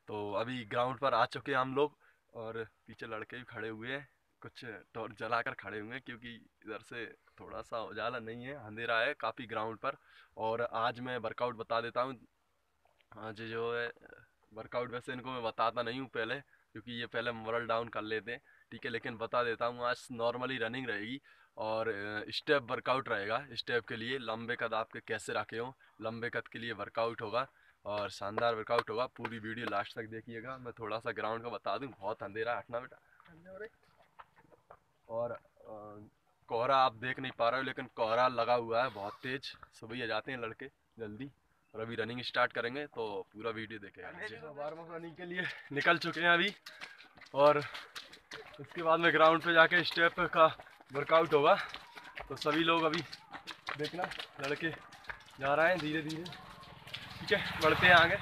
तो अभी ग्राउंड पर आ चुके हैं हम लोग और पीछे लड़के भी खड़े हुए हैं, कुछ टॉर्च जलाकर खड़े हुए हैं क्योंकि इधर से थोड़ा सा उजाला नहीं है, अंधेरा है काफ़ी ग्राउंड पर। और आज मैं वर्कआउट बता देता हूँ। आज जो है वर्कआउट वैसे इनको मैं बताता नहीं हूँ पहले, क्योंकि ये पहले मोरल डाउन कर लेते हैं, ठीक है। लेकिन बता देता हूँ, आज नॉर्मली रनिंग रहेगी और स्टेप वर्कआउट रहेगा। स्टेप के लिए लंबे कद आपके कैसे रखे हों, लंबे कद के लिए वर्कआउट होगा और शानदार वर्कआउट होगा। पूरी वीडियो लास्ट तक देखिएगा। मैं थोड़ा सा ग्राउंड का बता दूँ, बहुत अंधेरा है, हटना बेटा। और कोहरा आप देख नहीं पा रहे हो, लेकिन कोहरा लगा हुआ है बहुत तेज। सुबह जाते हैं लड़के जल्दी और अभी रनिंग स्टार्ट करेंगे, तो पूरा वीडियो देखेगा। वार्म अप रनिंग के लिए निकल चुके हैं अभी और इसके बाद में ग्राउंड पे जाके स्टेप का वर्कआउट होगा। तो सभी लोग अभी देखना, लड़के जा रहे हैं धीरे धीरे, ठीक है, बढ़ते हैं आगे।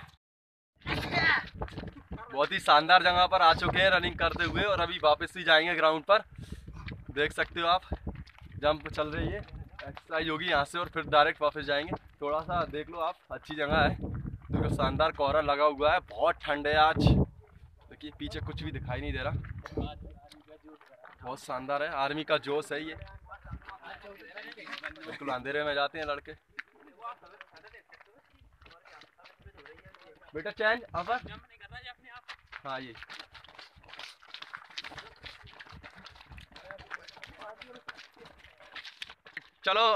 बहुत ही शानदार जगह पर आ चुके हैं रनिंग करते हुए और अभी वापस ही जाएंगे ग्राउंड पर। देख सकते हो आप, जंप चल रही है, एक्सरसाइज होगी यहाँ से और फिर डायरेक्ट वापस जाएंगे। थोड़ा सा देख लो आप, अच्छी जगह है। देखो शानदार कोहरा लगा हुआ है, बहुत ठंड है आज। देखिए पीछे कुछ भी दिखाई नहीं दे रहा, बहुत शानदार है। आर्मी का जोश है ये। बिल्कुल अंधेरे में जाते हैं लड़के। बेटा चैन अब हाँ ये चलो।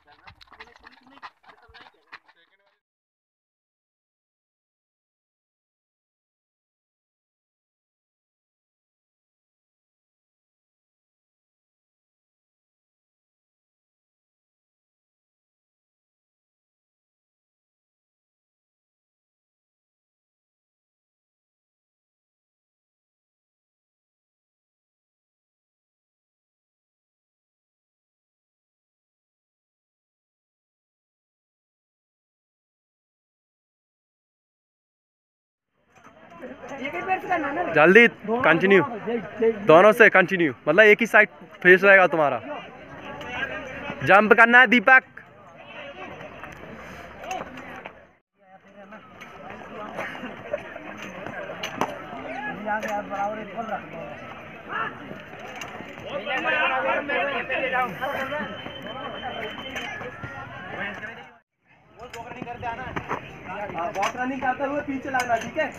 जल्दी कंटिन्यू, दोनों से कंटिन्यू, मतलब एक ही साइड फेस रहेगा तुम्हारा। जंप करना है दीपक। वॉक रनिंग करते हुए पीछे लगना, ठीक है।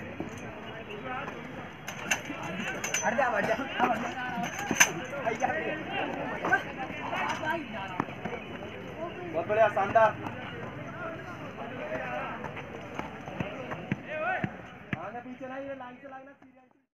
बहुत बढ़िया, शानदार। आगे पीछे नहीं, लाइन से लगना।